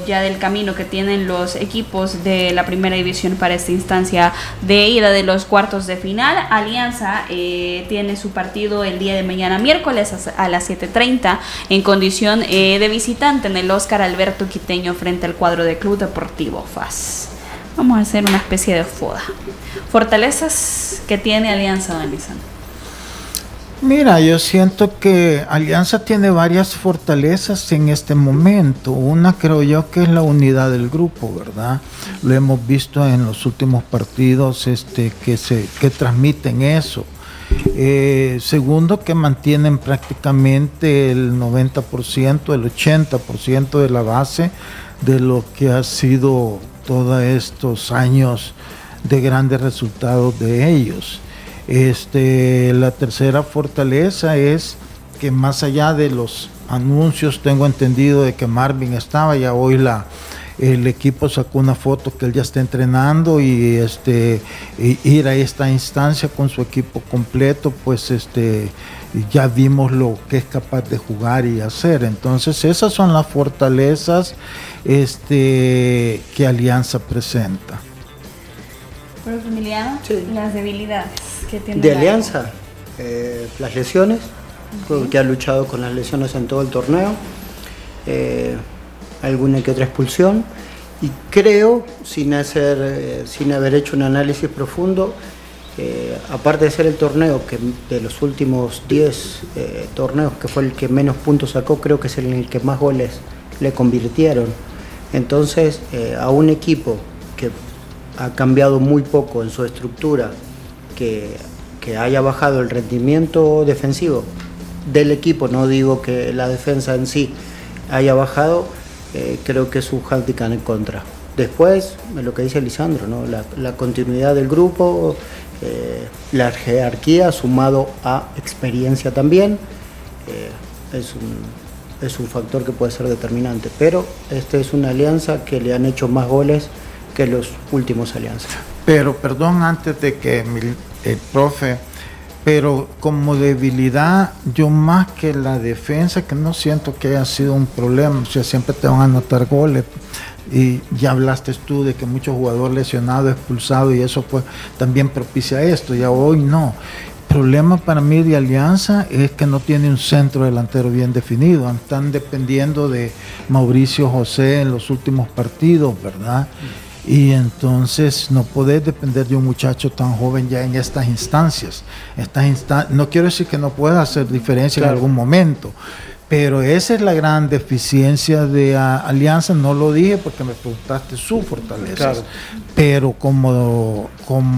ya del camino que tienen los equipos de la primera división para esta instancia de ida de los cuartos de final. Alianza tiene su partido el día de mañana miércoles a las 7:30 en condición de visitante en el Óscar Alberto Quiteño frente al cuadro de Club Deportivo FAS. Vamos a hacer una especie de foda. Fortalezas que tiene Alianza, don Lisandro. Mira, yo siento que Alianza tiene varias fortalezas en este momento. Una creo yo que es la unidad del grupo, ¿verdad? Lo hemos visto en los últimos partidos que transmiten eso. Segundo, que mantienen prácticamente el 90%, el 80% de la base de lo que ha sido todos estos años de grandes resultados de ellos. La tercera fortaleza es que más allá de los anuncios, tengo entendido de que Marvin estaba, ya hoy el equipo sacó una foto que él ya está entrenando y ir a esta instancia con su equipo completo, pues ya vimos lo que es capaz de jugar y hacer. Entonces esas son las fortalezas que Alianza presenta. Pero Emiliano, sí. Las debilidades que tiene de Alianza, las lesiones, creo que ha luchado con las lesiones en todo el torneo, alguna que otra expulsión, y creo, sin haber hecho un análisis profundo, aparte de ser el torneo que de los últimos 10 torneos que fue el que menos puntos sacó, creo que es el que más goles le convirtieron. Entonces, a un equipo que ha cambiado muy poco en su estructura, que haya bajado el rendimiento defensivo del equipo, no digo que la defensa en sí haya bajado, creo que es un handicap en contra. Después, lo que dice Lisandro, ¿no? La continuidad del grupo, la jerarquía sumado a experiencia también, es un factor que puede ser determinante, pero esta es una Alianza que le han hecho más goles que los últimos Alianzas. Pero, perdón, antes de que el profe, pero como debilidad, yo más que la defensa, que no siento que haya sido un problema, o sea, siempre te van a anotar goles, y ya hablaste tú de que muchos jugadores lesionados, expulsados, y eso pues también propicia esto, ya hoy no. El problema para mí de Alianza es que no tiene un centro delantero bien definido, están dependiendo de Mauricio José en los últimos partidos, ¿verdad? Y entonces no podés depender de un muchacho tan joven ya en estas instancias. No quiero decir que no pueda hacer diferencia, claro, en algún momento, pero esa es la gran deficiencia de Alianza. No lo dije porque me preguntaste sus fortalezas, claro, pero como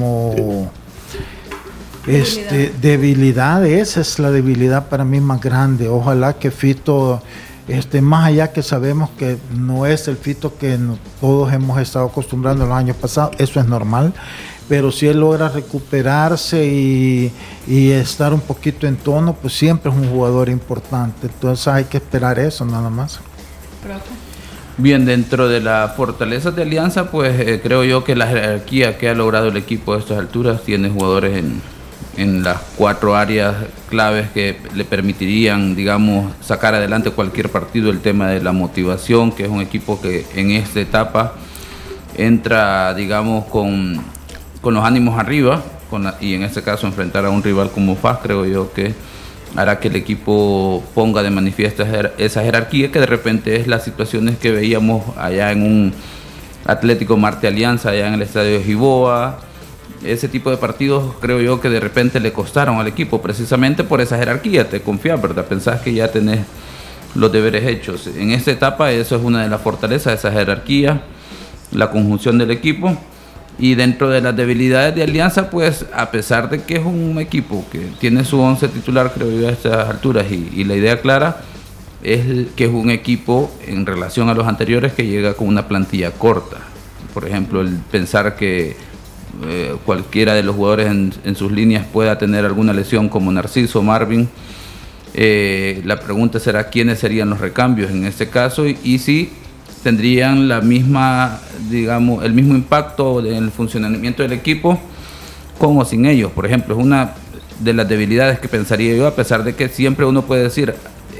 debilidad, esa es la debilidad para mí más grande. Ojalá que Fito, más allá que sabemos que no es el Fito que todos hemos estado acostumbrando los años pasados, eso es normal, pero si él logra recuperarse y estar un poquito en tono, pues siempre es un jugador importante. Entonces hay que esperar eso nada más. Bien, dentro de las fortalezas de Alianza, pues creo yo que la jerarquía que ha logrado el equipo a estas alturas tiene jugadores en las 4 áreas claves que le permitirían, digamos, sacar adelante cualquier partido. El tema de la motivación, que es un equipo que en esta etapa entra, digamos, con los ánimos arriba, y en este caso enfrentar a un rival como FAS, creo yo que hará que el equipo ponga de manifiesto esa jerarquía, que de repente es las situaciones que veíamos allá en un Atlético Marte Alianza, allá en el estadio de Giboa. Ese tipo de partidos creo yo que de repente le costaron al equipo precisamente por esa jerarquía. Te confías, ¿verdad? Pensás que ya tenés los deberes hechos. En esta etapa eso es una de las fortalezas, esa jerarquía, la conjunción del equipo. Y dentro de las debilidades de Alianza, pues a pesar de que es un equipo que tiene su 11 titular, creo yo, a estas alturas, y la idea clara es que es un equipo en relación a los anteriores que llega con una plantilla corta. Por ejemplo, el pensar que cualquiera de los jugadores en sus líneas pueda tener alguna lesión, como Narciso, Marvin. La pregunta será quiénes serían los recambios en este caso, y si tendrían la misma, digamos, el mismo impacto en el funcionamiento del equipo con o sin ellos. Por ejemplo, es una de las debilidades que pensaría yo, a pesar de que siempre uno puede decir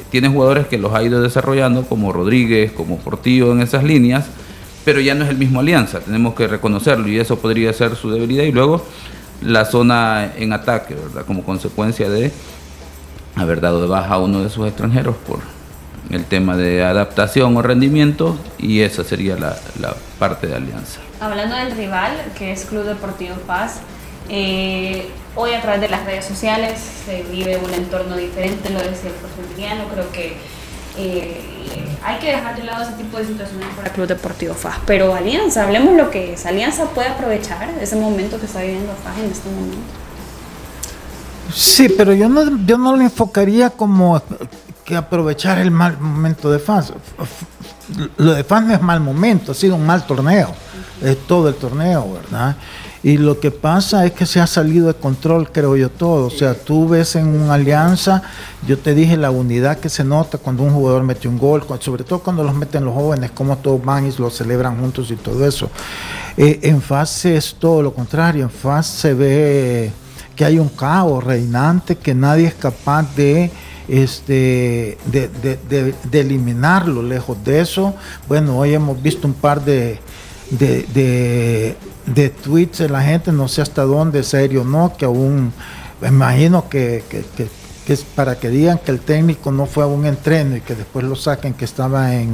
tiene jugadores que los ha ido desarrollando, como Rodríguez, como Portillo en esas líneas, pero ya no es el mismo Alianza, tenemos que reconocerlo, y eso podría ser su debilidad. Y luego la zona en ataque, ¿verdad? Como consecuencia de haber dado de baja a uno de sus extranjeros por el tema de adaptación o rendimiento, y esa sería la parte de Alianza. Hablando del rival, que es Club Deportivo Paz, hoy a través de las redes sociales se vive un entorno diferente, lo decía el profesor Emiliano. Creo que hay que dejar de lado ese tipo de situaciones para el Club Deportivo FAS, pero Alianza, hablemos lo que es. Alianza puede aprovechar ese momento que está viviendo FAS en este momento. Sí, pero yo no lo enfocaría como que aprovechar el mal momento de FAS. Lo de FAS no es mal momento, ha sido un mal torneo, es todo el torneo, ¿verdad? Y lo que pasa es que se ha salido de control, creo yo, todo. O sea, tú ves en una Alianza, yo te dije la unidad que se nota cuando un jugador mete un gol, sobre todo cuando los meten los jóvenes, como todos van y lo celebran juntos y todo eso. En FAS es todo lo contrario, en FAS se ve que hay un caos reinante, que nadie es capaz de eliminarlo. Lejos de eso, bueno, hoy hemos visto un par de tweets de la gente, no sé hasta dónde, serio, ¿no? Que aún, me imagino que es para que digan que el técnico no fue a un entreno y que después lo saquen que estaba en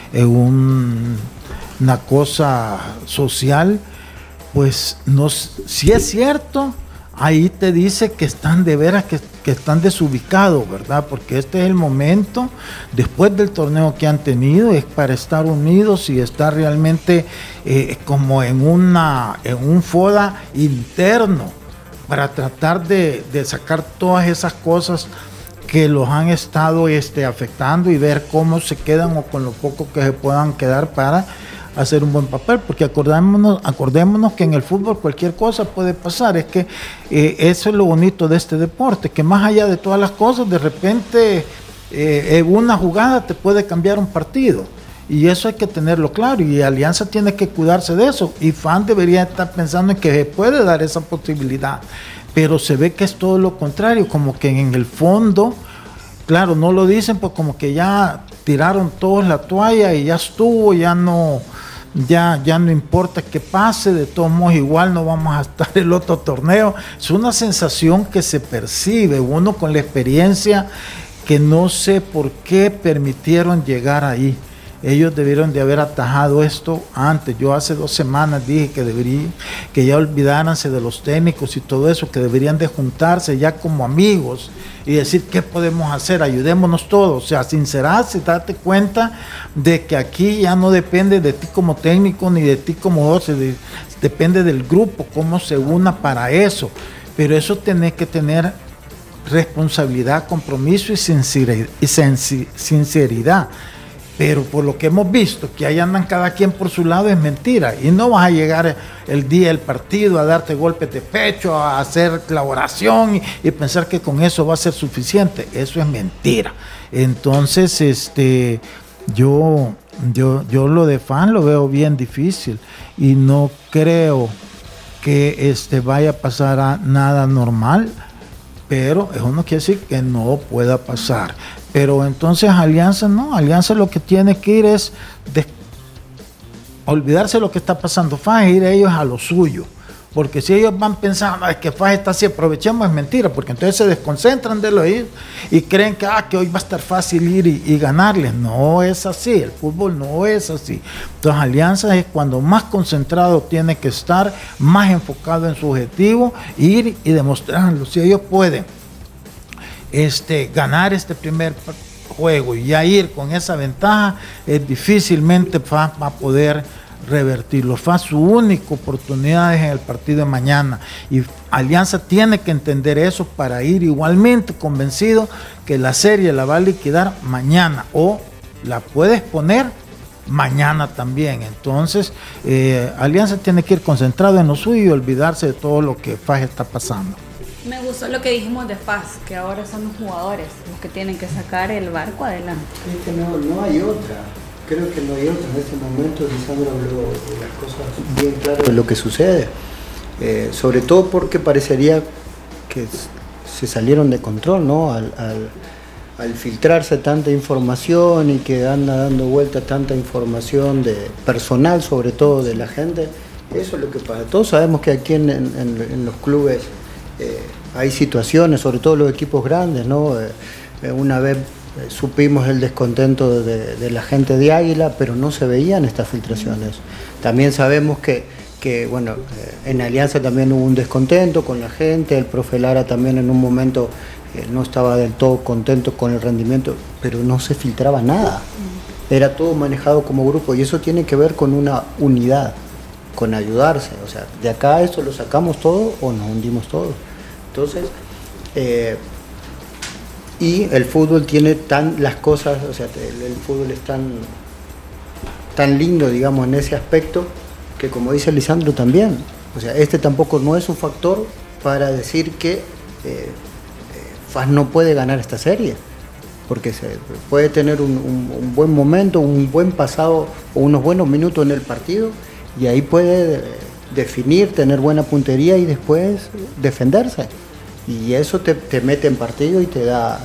una cosa social. Pues no, si es cierto, ahí te dice que están de veras, que están desubicados, ¿verdad? Porque este es el momento, después del torneo que han tenido, es para estar unidos y estar realmente como en un FODA interno, para tratar de sacar todas esas cosas que los han estado afectando, y ver cómo se quedan, o con lo poco que se puedan quedar, para hacer un buen papel, porque acordémonos que en el fútbol cualquier cosa puede pasar. Es que eso es lo bonito de este deporte, que más allá de todas las cosas, de repente una jugada te puede cambiar un partido, y eso hay que tenerlo claro, y Alianza tiene que cuidarse de eso, y FAN debería estar pensando en que se puede dar esa posibilidad, pero se ve que es todo lo contrario, como que en el fondo, claro, no lo dicen, pues como que ya tiraron todos la toalla y ya estuvo, ya no importa qué pase, de todos modos igual no vamos a estar el otro torneo. Es una sensación que se percibe, uno con la experiencia, que no sé por qué permitieron llegar ahí. Ellos debieron de haber atajado esto antes. Yo hace 2 semanas dije que ya olvidáranse de los técnicos y todo eso, que deberían de juntarse ya como amigos y decir qué podemos hacer, ayudémonos todos. O sea, sincerarse, date cuenta de que aquí ya no depende de ti como técnico ni de ti como jugador, depende del grupo, cómo se una para eso. Pero eso tenés que tener responsabilidad, compromiso y sinceridad. Pero por lo que hemos visto, que ahí andan cada quien por su lado, es mentira. Y no vas a llegar el día del partido a darte golpes de pecho, a hacer la oración y pensar que con eso va a ser suficiente. Eso es mentira. Entonces, yo lo de FAN lo veo bien difícil, y no creo que vaya a pasar a nada normal, pero eso no quiere decir que no pueda pasar. Pero entonces Alianza no, Alianza lo que tiene que ir es olvidarse de lo que está pasando FAS, ir ellos a lo suyo. Porque si ellos van pensando, es que FAS está así, aprovechemos, es mentira, porque entonces se desconcentran de lo ir y creen que hoy va a estar fácil ir y ganarles. No es así, el fútbol no es así. Entonces Alianza es cuando más concentrado tiene que estar, más enfocado en su objetivo, ir y demostrarlo. Si ellos pueden ganar este primer juego y ya ir con esa ventaja, difícilmente FAS va a poder revertirlo. FAS, su única oportunidad es en el partido de mañana, y Alianza tiene que entender eso para ir igualmente convencido que la serie la va a liquidar mañana, o la puedes poner mañana también. Entonces Alianza tiene que ir concentrado en lo suyo y olvidarse de todo lo que FAS está pasando. Me gustó lo que dijimos de FAS, que ahora son los jugadores los que tienen que sacar el barco adelante. Es que no hay otra. Creo que no hay otra. En este momento Lisandro habló de las cosas bien claras de lo que sucede. Sobre todo porque parecería que se salieron de control, ¿no? al filtrarse tanta información y que anda dando vuelta tanta información de personal, sobre todo de la gente, eso es lo que pasa. Todos sabemos que aquí en los clubes hay situaciones, sobre todo los equipos grandes, ¿no? Una vez supimos el descontento de la gente de Águila, pero no se veían estas filtraciones. También sabemos que bueno, en Alianza también hubo un descontento con la gente, el profe Lara también en un momento no estaba del todo contento con el rendimiento, pero no se filtraba nada. Era todo manejado como grupo y eso tiene que ver con una unidad, con ayudarse. O sea, de acá esto lo sacamos todo o nos hundimos todos. Entonces, y el fútbol tiene las cosas, o sea, el fútbol es tan lindo, digamos, en ese aspecto, que como dice Lisandro también, o sea, tampoco no es un factor para decir que FAS no puede ganar esta serie, porque se puede tener un buen momento, un buen pasado o unos buenos minutos en el partido y ahí puede definir, tener buena puntería y después defenderse. Y eso te mete en partido y te da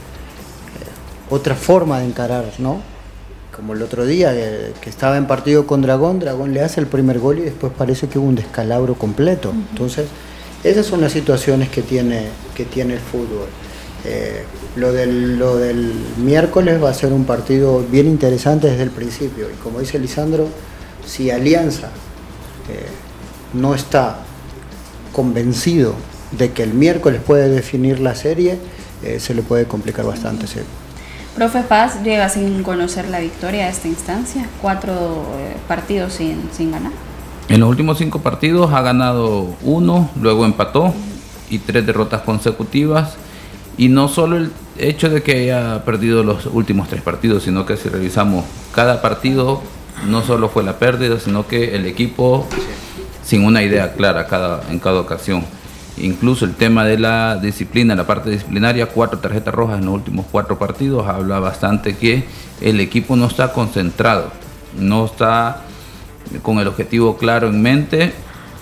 otra forma de encarar, ¿no? Como el otro día que estaba en partido con Dragón le hace el primer gol y después parece que hubo un descalabro completo. Entonces, esas son las situaciones que tiene el fútbol. Lo del miércoles va a ser un partido bien interesante desde el principio. Y como dice Lisandro, si Alianza no está convencido de que el miércoles puede definir la serie, se le puede complicar bastante. Sí. Profe Paz llega sin conocer la victoria a esta instancia, 4 partidos sin ganar. En los últimos 5 partidos ha ganado 1, luego empató y 3 derrotas consecutivas. Y no solo el hecho de que haya perdido los últimos 3 partidos, sino que si revisamos cada partido, no solo fue la pérdida, sino que el equipo sin una idea clara en cada ocasión. Incluso el tema de la disciplina, la parte disciplinaria, 4 tarjetas rojas en los últimos 4 partidos, habla bastante que el equipo no está concentrado, no está con el objetivo claro en mente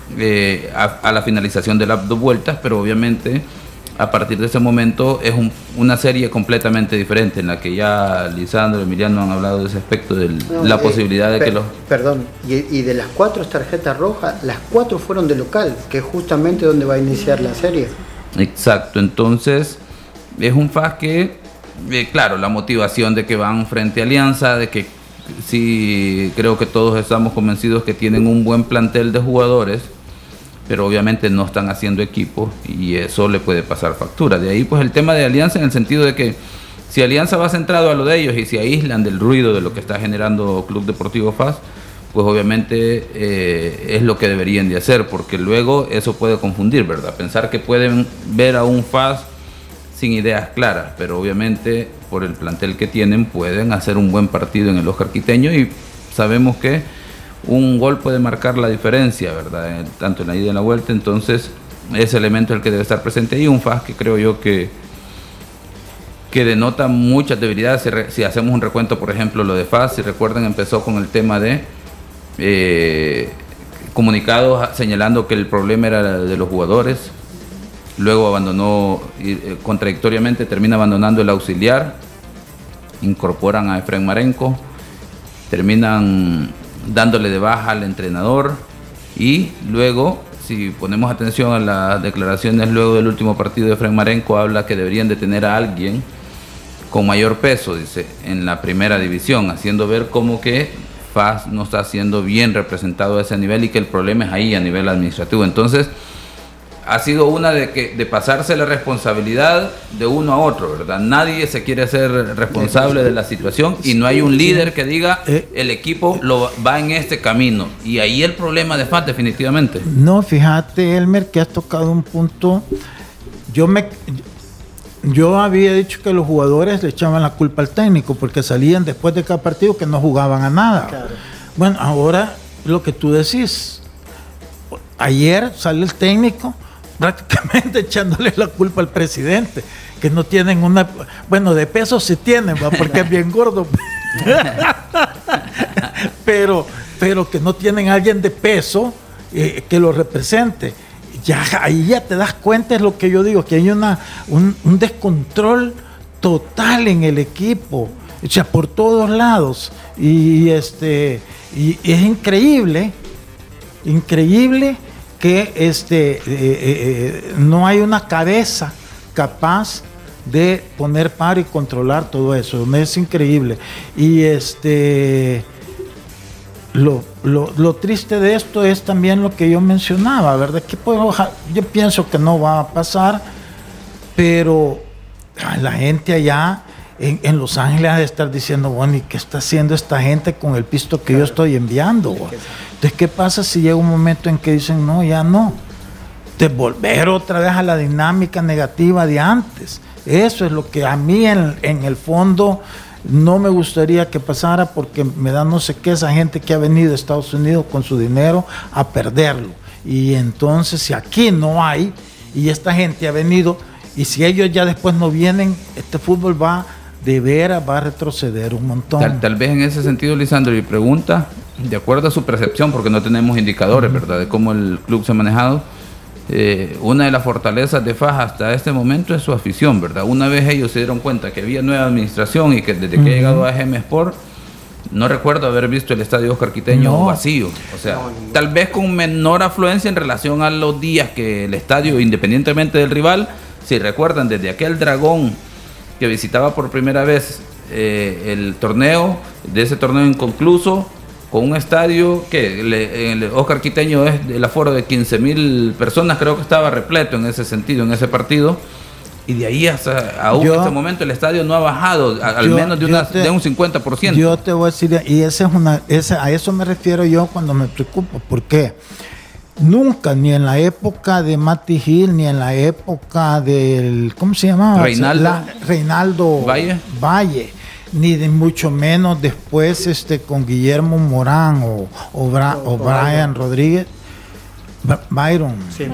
a la finalización de las 2 vueltas, pero obviamente a partir de ese momento es una serie completamente diferente en la que ya Lisandro y Emiliano han hablado de ese aspecto de la posibilidad de que los... Perdón, y de las 4 tarjetas rojas, las 4 fueron de local, que es justamente donde va a iniciar la serie. Exacto, entonces es un FAS que, claro, la motivación de que van frente a Alianza, de que sí, creo que todos estamos convencidos que tienen un buen plantel de jugadores, pero obviamente no están haciendo equipo y eso le puede pasar factura. De ahí pues el tema de Alianza, en el sentido de que si Alianza va centrado a lo de ellos y se aíslan del ruido de lo que está generando Club Deportivo FAS, pues obviamente es lo que deberían de hacer, porque luego eso puede confundir, ¿verdad? Pensar que pueden ver a un FAS sin ideas claras, pero obviamente por el plantel que tienen pueden hacer un buen partido en el Oscar Quiteño y sabemos que un gol puede marcar la diferencia, ¿verdad? Tanto en la ida y en la vuelta, entonces ese elemento es el que debe estar presente ahí. Un FAS que creo yo que denota muchas debilidades. Si hacemos un recuento, por ejemplo, lo de FAS, si recuerdan, empezó con el tema de comunicados señalando que el problema era de los jugadores, luego abandonó, contradictoriamente termina abandonando el auxiliar, incorporan a Efraín Marenco, terminan dándole de baja al entrenador y luego, si ponemos atención a las declaraciones luego del último partido de Efraín Marenco, habla que deberían de tener a alguien con mayor peso, dice, en la primera división, haciendo ver como que FAS no está siendo bien representado a ese nivel y que el problema es ahí a nivel administrativo. Entonces ha sido una de pasarse la responsabilidad de uno a otro, ¿verdad? Nadie se quiere hacer responsable de la situación y no hay un líder que diga el equipo va en este camino. Y ahí el problema de FAS definitivamente. No, fíjate, Elmer, que has tocado un punto. Yo había dicho que los jugadores le echaban la culpa al técnico porque salían después de cada partido que no jugaban a nada. Claro. Bueno, ahora lo que tú decís, ayer sale el técnico prácticamente echándole la culpa al presidente, que no tienen bueno, de peso sí tienen, ¿va? Porque es bien gordo, pero que no tienen a alguien de peso que lo represente. Ahí ya te das cuenta, es lo que yo digo, que hay un descontrol total en el equipo, o sea, por todos lados. Y es increíble que no hay una cabeza capaz de poner paro y controlar todo eso. Es increíble. Y lo triste de esto es también lo que yo mencionaba, ¿verdad? Que pues, yo pienso que no va a pasar, pero la gente allá en Los Ángeles ha de estar diciendo, bueno, ¿y qué está haciendo esta gente con el pisto que yo estoy enviando? Entonces, ¿qué pasa si llega un momento en que dicen, no, ya no? De volver otra vez a la dinámica negativa de antes. Eso es lo que a mí en el fondo no me gustaría que pasara, porque me da no sé qué esa gente que ha venido a Estados Unidos con su dinero a perderlo. Y entonces, si aquí no hay, y esta gente ha venido, y si ellos ya después no vienen, este fútbol va a retroceder un montón. Tal vez en ese sentido, Lisandro, y pregunta, de acuerdo a su percepción, porque no tenemos indicadores, ¿verdad?, de cómo el club se ha manejado. Una de las fortalezas de FAS hasta este momento es su afición, ¿verdad? Una vez ellos se dieron cuenta que había nueva administración y que desde que ha llegado a GM Sport, no recuerdo haber visto el estadio Oscar Quiteño vacío. O sea, tal vez con menor afluencia en relación a los días que el estadio, independientemente del rival, si recuerdan, desde aquel Dragón que visitaba por primera vez el torneo, de ese torneo inconcluso, con un estadio que el Oscar Quiteño es el aforo de 15,000 personas, creo que estaba repleto en ese sentido, en ese partido, y de ahí hasta aún en este momento el estadio no ha bajado, al menos de un 50%. Yo te voy a decir, y a eso me refiero yo cuando me preocupo, porque nunca, ni en la época de Matty Hill, ni en la época del, ¿cómo se llamaba? Reinaldo Valle, ni de mucho menos después con Guillermo Morán o Brian Rodríguez, Byron,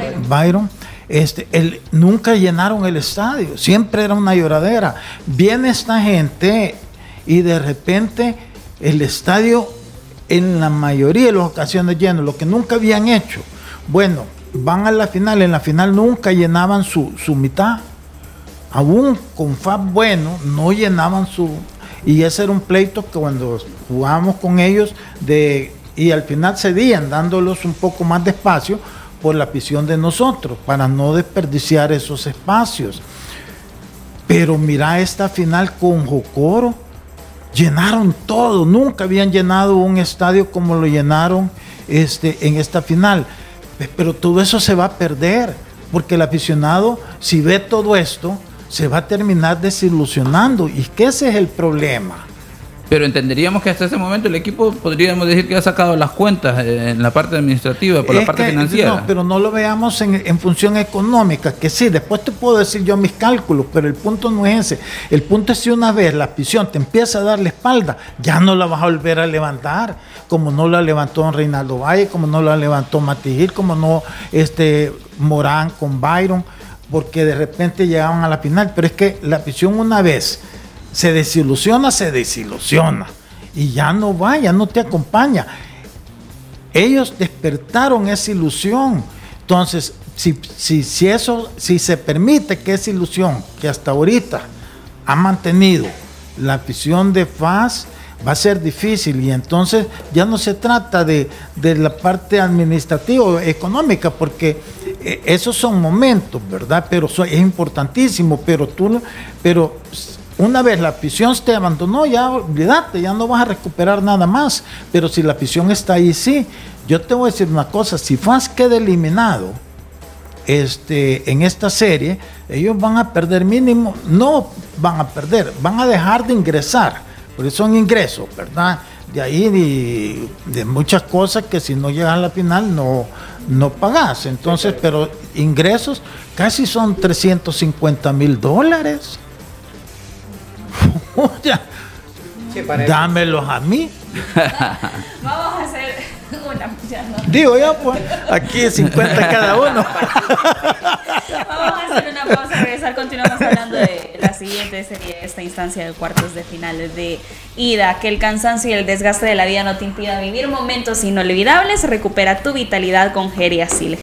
nunca llenaron el estadio, siempre era una lloradera. Viene esta gente y de repente el estadio en la mayoría de las ocasiones lleno, lo que nunca habían hecho. Bueno, van a la final, en la final nunca llenaban su mitad, aún con FAS bueno, no llenaban y ese era un pleito que cuando jugábamos con ellos, y al final cedían, dándolos un poco más de espacio por la afición de nosotros, para no desperdiciar esos espacios. Pero mira esta final con Jocoro, llenaron todo, nunca habían llenado un estadio como lo llenaron en esta final. Pero todo eso se va a perder, porque el aficionado, si ve todo esto, se va a terminar desilusionando, y que ese es el problema. Pero entenderíamos que hasta ese momento el equipo, podríamos decir que ha sacado las cuentas en la parte administrativa, por la parte financiera. No, pero no lo veamos en función económica, que sí, después te puedo decir yo mis cálculos, pero el punto no es ese. El punto es si una vez la afición te empieza a dar la espalda, ya no la vas a volver a levantar, como no la levantó Reinaldo Valle, como no la levantó Matty Hill, como no Morán con Byron, porque de repente llegaban a la final. Pero es que la afición una vez se desilusiona, y ya no va, ya no te acompaña. Ellos despertaron esa ilusión. Entonces, si se permite que esa ilusión que hasta ahorita ha mantenido la afición de FAS, va a ser difícil, y entonces ya no se trata de la parte administrativa o económica, porque esos son momentos, ¿verdad? Pero es importantísimo, pero una vez la afición te abandonó, ya olvídate, ya no vas a recuperar nada más. Pero si la afición está ahí, sí. Yo te voy a decir una cosa, si FAS queda eliminado en esta serie, ellos van a perder mínimo, no van a perder, van a dejar de ingresar, porque son ingresos, ¿verdad? De ahí de muchas cosas que si no llegas a la final no pagas. Entonces, sí, pero ingresos casi son $350,000. Sí, dámelos a mí. Vamos a hacer una. Digo yo, pues, aquí 50 cada uno. Vamos a hacer una pausa, regresar, continuamos hablando de la siguiente serie, esta instancia de cuartos de finales de ida. Que el cansancio y el desgaste de la vida no te impida vivir momentos inolvidables. Recupera tu vitalidad con Geriasil.